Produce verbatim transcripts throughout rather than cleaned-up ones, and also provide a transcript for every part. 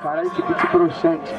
Caralho, que beat broxante.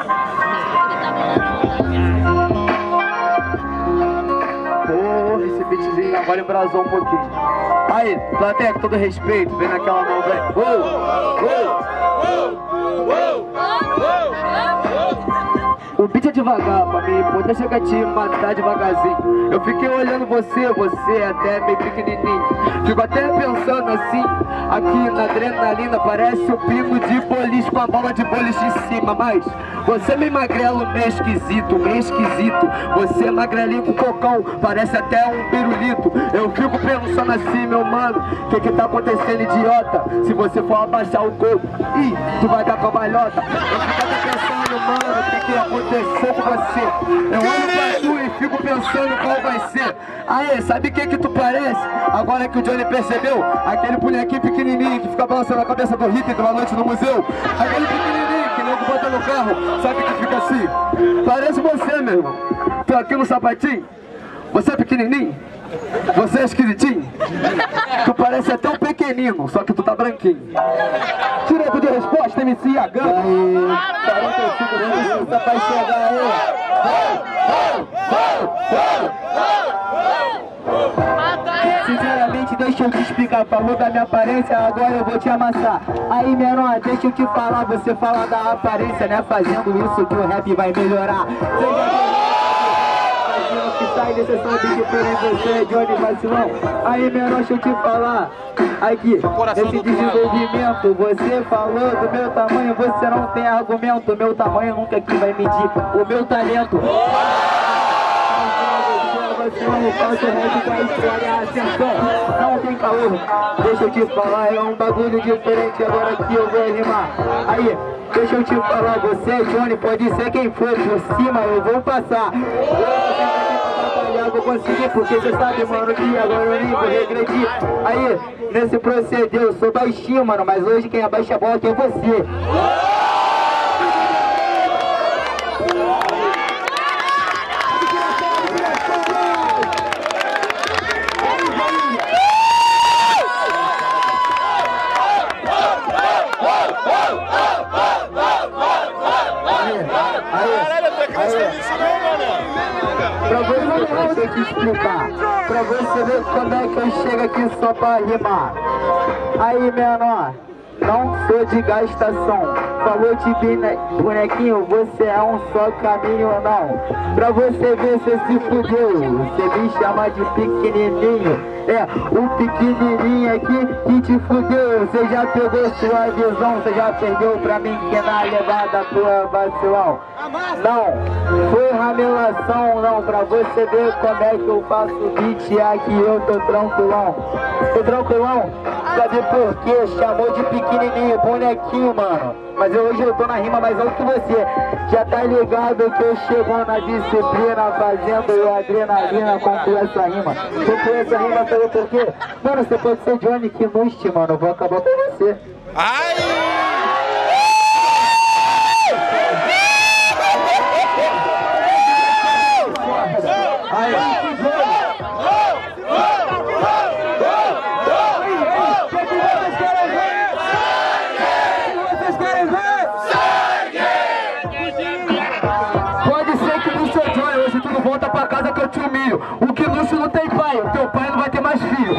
Porra, esse beatzinho agora embrasou um pouquinho. Aí, plateia, com todo respeito, vem naquela mão, velho. Uou, uou, uou, uou. O beat é devagar pra mim, poder chegar a te matar devagarzinho. Eu fiquei olhando você, você é até meio pequenininho. Fico até pensando assim, aqui na adrenalina parece um pingo de boliche com a bola de boliche em cima. Mas você é meio magrelo, meio esquisito, meio esquisito. Você é magrelinho com cocão, parece até um pirulito. Eu fico pensando assim, meu mano, o que que tá acontecendo, idiota? Se você for abaixar o corpo, ih, tu vai dar cambalhota. Eu fico até pensando, mano, o que que aconteceu com você? Eu olho pra tu e fico pensando qual vai ser. Aê, sabe o que que tu parece? Agora que o Johnny percebeu, aquele bonequinho pequenininho que fica balançando a cabeça do Hitler uma noite no museu. Aquele pequenininho que nego bota no carro, sabe que fica assim? Parece você, meu irmão. Tô aqui no sapatinho. Você é pequenininho? Você é esquisitinho? Tu parece até um pequenino, só que tu tá branquinho. Direito de resposta, M C Agam. quarenta e cinco segundos pra chegar aí. Sinceramente, deixa eu te explicar. Falou da minha aparência, agora eu vou te amassar. Aí, menor, deixa eu te falar. Você fala da aparência, né? Fazendo isso que o rap vai melhorar. Que sai desse som de diferente, você, Johnny Vacilão. Aí, menor, deixa eu te falar. Aqui, esse desenvolvimento, você falou do meu tamanho, você não tem argumento. Meu tamanho nunca que vai medir o meu talento. Vacilão, faço rap pra história, atenção, não tem calor. Deixa eu te falar, é um bagulho diferente agora que eu vou rimar. Aí, deixa eu te falar, você, Johnny, pode ser quem for, por cima eu vou passar. Eu vou conseguir, porque você sabe, mano, que agora eu nem vou regredir. Aí, nesse proceder, eu sou baixinho, mano, mas hoje quem abaixa a bola aqui é você. Pra você, deixa eu te explicar. Pra você ver quando é que eu chego aqui só pra rimar. Aí, menor, não sou de gastação. Falou de bonequinho, você é um só caminho ou não? Pra você ver, você se fudeu. Você me chama de pequenininho. É, o pequenininho aqui que te fudeu. Você já pegou sua visão, você já perdeu pra mim que na levada tua vacilão. Não, foi ramelação não, pra você ver como é que eu faço beat aqui, eu tô tranquilão. Tô tranquilão? Sabe por quê? Chamou de pequenininho, bonequinho, mano. Mas eu, hoje eu tô na rima mais alto que você. Já tá ligado que eu chego na disciplina, fazendo adrenalina, concluo essa rima. Concluo essa rima, sabe por quê? Mano, você pode ser Johnny Knust, mano, eu vou acabar com você. Ai! O Knust não tem pai, o teu pai não vai ter mais filho.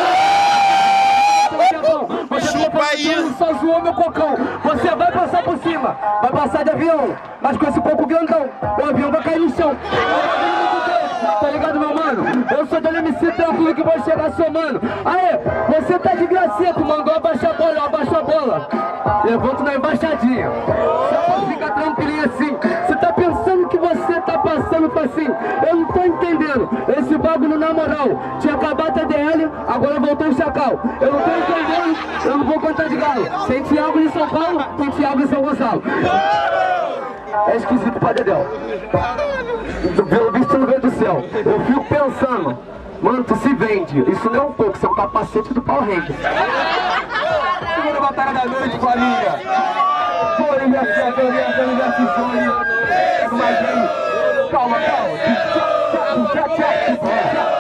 Chupa isso! Só zoou meu cocão. Você vai passar por cima, vai passar de avião, mas com esse coco grandão, o avião vai cair no chão. Tá ligado, meu mano? Eu sou do M C tranquilo que vou chegar somando. Aê, você tá de gracinha, tu mandou abaixar a bola, abaixa a bola. Levanto na embaixadinha. Só pra ficar tranquilinho assim. Você tá pensando que você tá passando facinho? Eu não tô entendendo. Esse bagulho na moral. Tinha acabado a D L, agora voltou o Chacal. Eu não tô entendendo, eu não vou contar de galo. Tem Thiago em São Paulo, tem Thiago em São Gonçalo. É esquisito pra Dedéu. Pelo visto não veio do céu. Eu fico pensando, mano, tu se vende. Isso não é um pouco, isso é um capacete do Power Ranger. Segunda batalha da noite, família. Foi versus a Fernanda versus Johnny. Mas aí, calma, calma.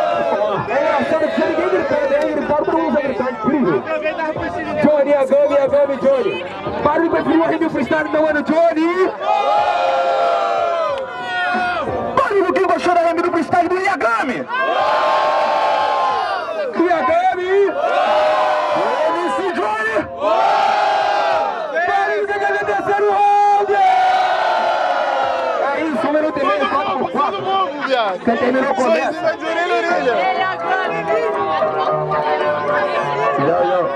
É engraçado que ninguém gritando, ninguém gritando, todo mundo vai gritar, incrível. Johnny, a Gami, a Yagami Johnny. Barulho preferiu a rima freestyle, meu mano Johnny. Barulho quem baixou a rima do freestyle do Yagami. Yagami. M C Johnny. Barulho que ganha terceiro round. É isso, um minuto e meio, quatro por quatro. Você terminou com essa? Vai de orelha a orelha. Yo, yo.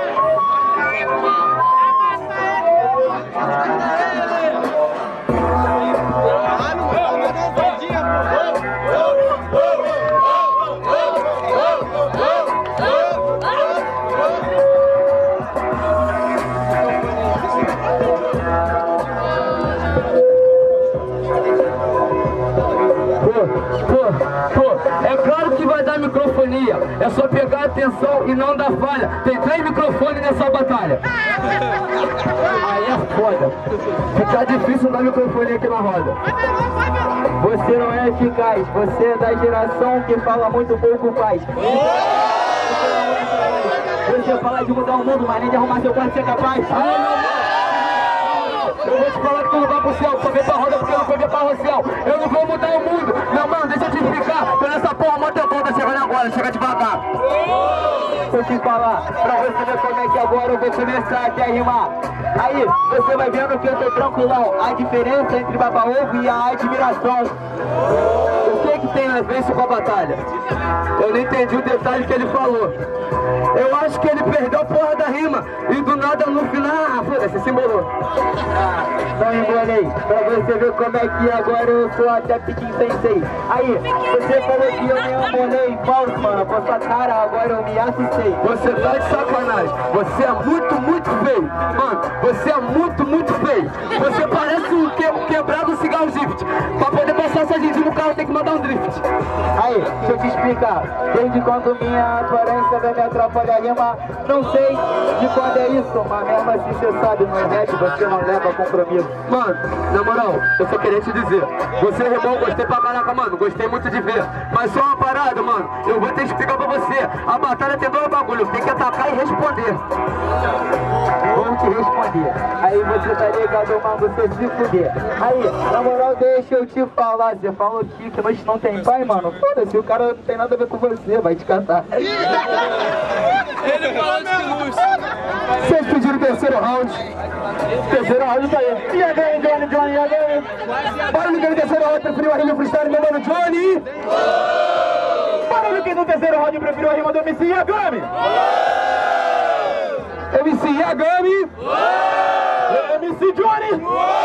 É claro que vai dar microfonia, é só pegar atenção e não dar falha. Tem três microfones nessa batalha. Aí é foda. Fica difícil dar microfonia aqui na roda. Você não é eficaz, você é da geração que fala muito pouco faz. Você fala de mudar o mundo, mas nem de arrumar seu quarto ser capaz. Eu vou te falar que tu não vai pro céu, só vem pra roda porque eu não foi ver pra céu. Eu não vou mudar o mundo, não, mano, deixa eu te explicar. Tô nessa porra, mó tempão, tá chegando agora, chega devagar. Deixa eu te falar, pra você ver como é que agora eu vou começar aqui a rimar. Aí, você vai vendo que eu tô tranquilão. A diferença entre baba-ovo e a admiração. O que que tem a ver isso com a batalha? Eu não entendi o detalhe que ele falou. Eu acho que ele perdeu a porra da rima e do nada no final, ah, foda-se, se embolou. Ah, não embolei, pra você ver como é que agora eu sou até Piquim Sensei. Aí, você falou que eu me embolei, falso, mano, com essa cara agora eu me assustei. Você tá de sacanagem, você é muito, muito feio. Mano, você é muito, muito feio. Você parece um que, quebrado cigarro drift. Pra poder passar essa gengiva o carro tem que mandar um drift. Aí, deixa eu te explicar, desde quando minha aparência vai me atrapalhar a rima, não sei de quando é isso, mas mesmo assim você sabe, no rap você não leva compromisso. Mano, na moral, eu só queria te dizer, você rimou, gostei pra caraca, mano, gostei muito de ver, mas só uma parada, mano, eu vou ter que explicar pra você, a batalha tem dois bagulhos, tem que atacar e responder. Vamos te responder, aí você tá ligado, mano, você se fuder. Aí, na moral, deixa eu te falar, você falou aqui que nós não tem pai, mano, foda-se, o cara não tem nada a ver com você, vai te catar. Ele falou de luxo. Vocês pediram o terceiro round. Terceiro round tá aí. E aí, Johnny, Johnny, e aí? Bora no terceiro round, preferiu a rima freestyle, meu mano Johnny. Bora no que no terceiro round preferiu a rima do M C Yagami. M C Yagami. M C Johnny.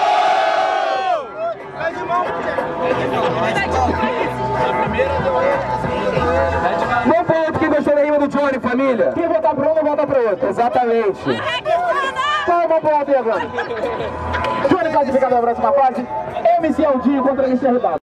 Vamos para outro que gostou da rima do Johnny, família. Quem votar para um, não vota para outro. Exatamente. Então vamos para outro agora. Johnny classificado na próxima fase. M C Aldinho contra M C R W.